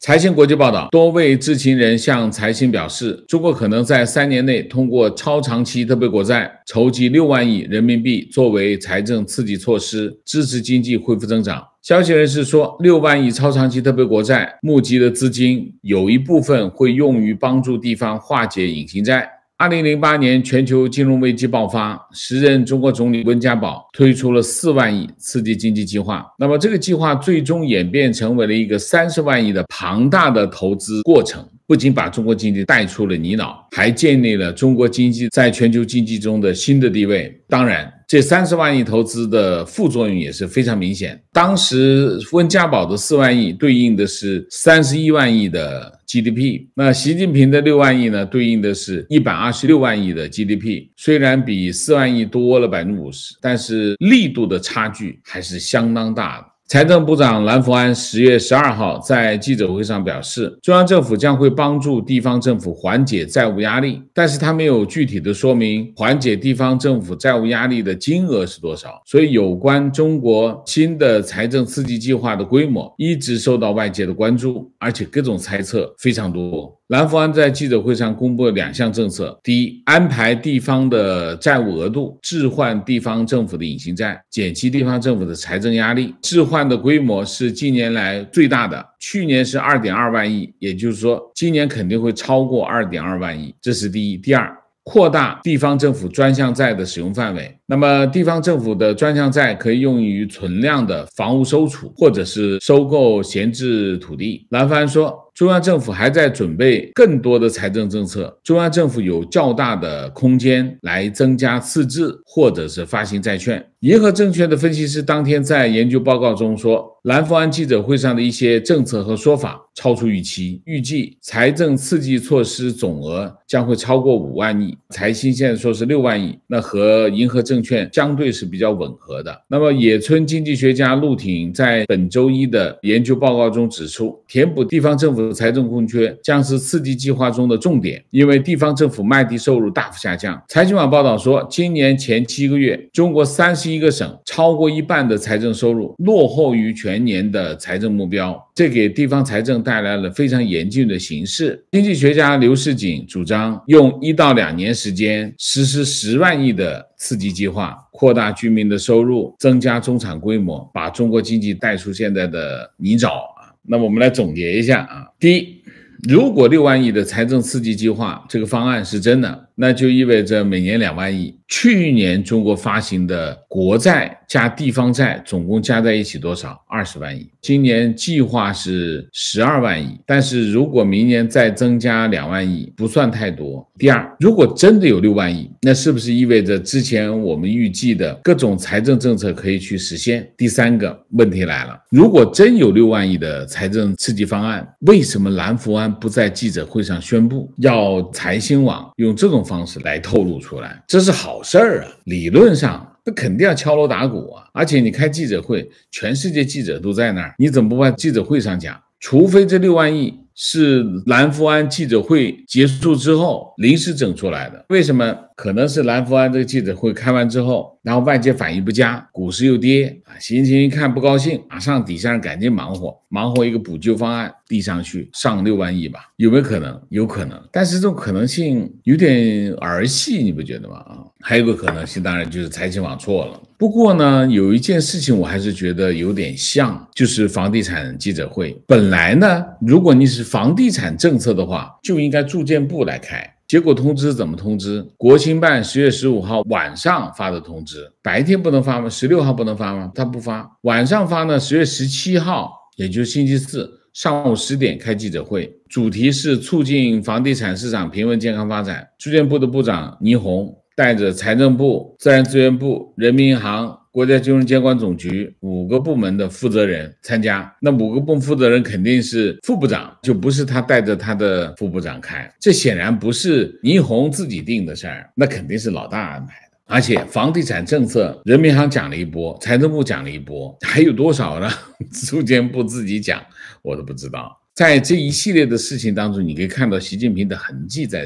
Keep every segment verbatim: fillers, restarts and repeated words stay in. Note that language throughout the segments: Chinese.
财新国际报道，多位知情人向财新表示，中国可能在三年内通过超长期特别国债筹集六万亿人民币作为财政刺激措施，支持经济恢复增长。消息人士说，六万亿超长期特别国债募集的资金有一部分会用于帮助地方化解隐形债。二零零八年全球金融危机爆发，时任中国总理温家宝推出了四万亿刺激经济计划。那么这个计划最终演变成为了一个三十万亿的庞大的投资过程，不仅把中国经济带出了泥淖，还建立了中国经济在全球经济中的新的地位。当然，这三十万亿投资的副作用也是非常明显。当时温家宝的四万亿对应的是三十一万亿的 G D P， 那习近平的六万亿呢，对应的是一百二十六万亿的 G D P。虽然比四万亿多了 百分之五十， 但是力度的差距还是相当大的。财政部长蓝福安十月十二号在记者会上表示，中央政府将会帮助地方政府缓解债务压力，但是他没有具体的说明缓解地方政府债务压力的金额是多少，所以有关中国新的财政刺激计划的规模一直受到外界的关注，而且各种猜测非常多。蓝福安在记者会上公布了两项政策，第一，安排地方的债务额度，置换地方政府的隐形债，减轻地方政府的财政压力。置换的规模是近年来最大的，去年是 二点二万亿，也就是说今年肯定会超过 二点二万亿，这是第一。第二，扩大地方政府专项债的使用范围。那么地方政府的专项债可以用于存量的房屋收储，或者是收购闲置土地。蓝福安说，中央政府还在准备更多的财政政策，中央政府有较大的空间来增加赤字或者是发行债券。银河证券的分析师当天在研究报告中说，蓝福安记者会上的一些政策和说法超出预期，预计财政刺激措施总额将会超过五万亿，财新现在说是六万亿，那和银河证券相对是比较吻合的。那么野村经济学家陆挺在本周一的研究报告中指出，填补地方政府的财政空缺将是刺激计划中的重点，因为地方政府卖地收入大幅下降。财经网报道说，今年前七个月，中国三十一个省超过一半的财政收入落后于全年的财政目标，这给地方财政带来了非常严峻的形势。经济学家刘世锦主张用一到两年时间实施十万亿的刺激计划，扩大居民的收入，增加中产规模，把中国经济带出现在的泥沼啊。那么我们来总结一下啊，第一，如果六万亿的财政刺激计划这个方案是真的，那就意味着每年两万亿。去年中国发行的国债加地方债总共加在一起多少？二十万亿。今年计划是十二万亿，但是如果明年再增加两万亿，不算太多。第二，如果真的有六万亿，那是不是意味着之前我们预计的各种财政政策可以去实现？第三个问题来了，如果真有六万亿的财政刺激方案，为什么蓝福安不在记者会上宣布，要财新网用这种方式来透露出来？这是好事儿啊，理论上那肯定要敲锣打鼓啊，而且你开记者会，全世界记者都在那儿，你怎么不在记者会上讲？除非这六万亿是蓝福安记者会结束之后临时整出来的。为什么？可能是蓝福安这个记者会开完之后，然后外界反应不佳，股市又跌啊，习近平一看不高兴，马上底下人赶紧忙活，忙活一个补救方案递上去，上六万亿吧，有没有可能？有可能，但是这种可能性有点儿戏，你不觉得吗？啊，还有个可能性，当然就是财新网错了。不过呢，有一件事情我还是觉得有点像，就是房地产记者会。本来呢，如果你是房地产政策的话，就应该住建部来开。结果通知怎么通知？国新办十月十五号晚上发的通知，白天不能发吗？十六号不能发吗？他不发。晚上发呢，十月十七号，也就是星期四上午十点开记者会，主题是促进房地产市场平稳健康发展。住建部的部长倪虹带着财政部、自然资源部、人民银行、国家金融监管总局五个部门的负责人参加。那五个部门负责人肯定是副部长，就不是他带着他的副部长开。这显然不是倪虹自己定的事儿，那肯定是老大安排的。而且房地产政策，人民银行讲了一波，财政部讲了一波，还有多少呢？住建部自己讲，我都不知道。在这一系列的事情当中，你可以看到习近平的痕迹在这里头。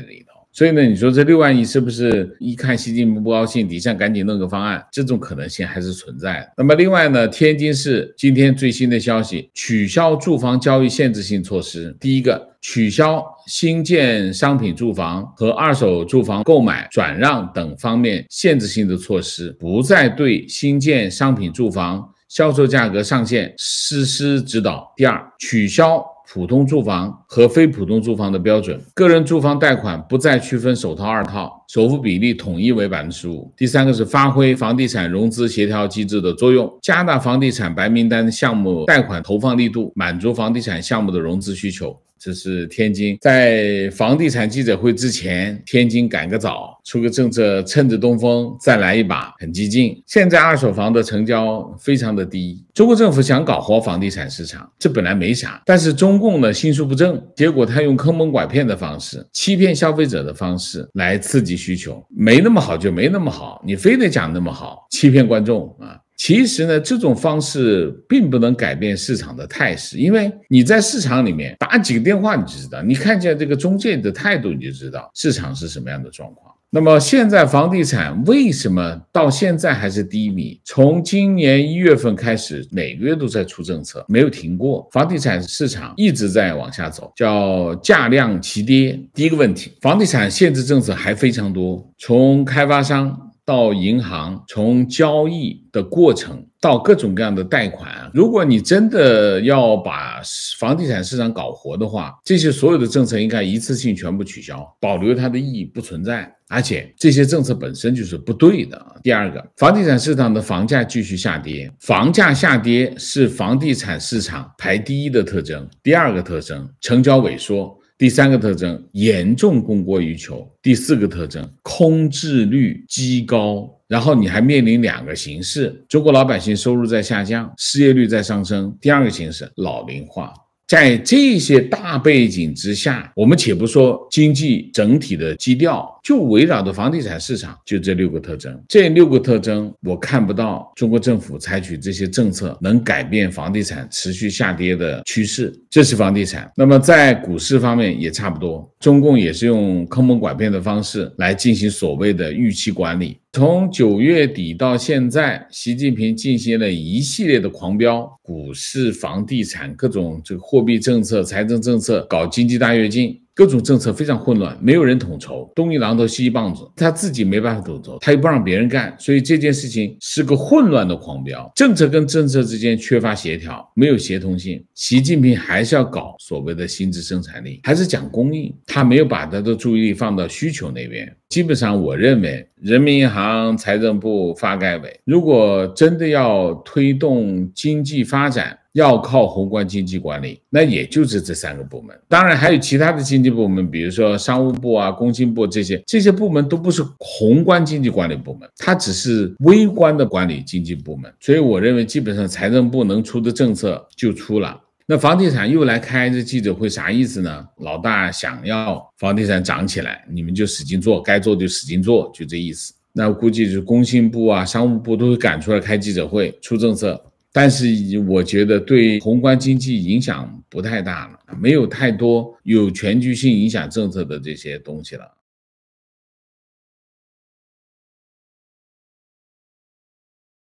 所以呢，你说这六万亿是不是一看习近平不高兴，底下赶紧弄个方案？这种可能性还是存在的。那么另外呢，天津市今天最新的消息，取消住房交易限制性措施。第一个，取消新建商品住房和二手住房购买、转让等方面限制性的措施，不再对新建商品住房销售价格上限实施指导。第二，取消普通住房和非普通住房的标准，个人住房贷款不再区分首套、二套，首付比例统一为 百分之十五。第三个是发挥房地产融资协调机制的作用，加大房地产白名单项目贷款投放力度，满足房地产项目的融资需求。这是天津在房地产记者会之前，天津赶个早，出个政策，趁着东风再来一把，很激进。现在二手房的成交非常的低，中国政府想搞活房地产市场，这本来没啥，但是中共呢心术不正，结果他用坑蒙拐骗的方式，欺骗消费者的方式来刺激需求，没那么好就没那么好，你非得讲那么好，欺骗观众啊。其实呢，这种方式并不能改变市场的态势，因为你在市场里面打几个电话你就知道，你看见这个中介的态度你就知道市场是什么样的状况。那么现在房地产为什么到现在还是低迷？从今年一月份开始，每个月都在出政策，没有停过，房地产市场一直在往下走，叫价量齐跌。第一个问题，房地产限制政策还非常多，从开发商到银行，从交易的过程到各种各样的贷款，如果你真的要把房地产市场搞活的话，这些所有的政策应该一次性全部取消，保留它的意义不存在，而且这些政策本身就是不对的。第二个，房地产市场的房价继续下跌，房价下跌是房地产市场排第一的特征。第二个特征，成交萎缩。第三个特征，严重供过于求。第四个特征，空置率极高。然后你还面临两个形势，中国老百姓收入在下降，失业率在上升。第二个形势，老龄化。在这些大背景之下，我们且不说经济整体的基调，就围绕着房地产市场，就这六个特征。这六个特征，我看不到中国政府采取这些政策能改变房地产持续下跌的趋势。这是房地产。那么在股市方面也差不多，中共也是用坑蒙拐骗的方式来进行所谓的预期管理。从九月底到现在，习近平进行了一系列的狂飙，股市、房地产、各种这个货币政策、财政政策，搞经济大跃进，各种政策非常混乱，没有人统筹，东一榔头西一棒子，他自己没办法统筹，他又不让别人干，所以这件事情是个混乱的狂飙，政策跟政策之间缺乏协调，没有协同性。习近平还是要搞所谓的新质生产力，还是讲供应，他没有把他的注意力放到需求那边。基本上我认为人民银行、财政部、发改委如果真的要推动经济发展，要靠宏观经济管理，那也就是这三个部门。当然还有其他的经济部门，比如说商务部啊、工信部这些，这些部门都不是宏观经济管理部门，它只是微观的管理经济部门。所以我认为基本上财政部能出的政策就出了。那房地产又来开这记者会，啥意思呢？老大想要房地产涨起来，你们就使劲做，该做就使劲做，就这意思。那估计就是工信部啊、商务部都会赶出来开记者会出政策，但是我觉得对宏观经济影响不太大了，没有太多有全局性影响政策的这些东西了。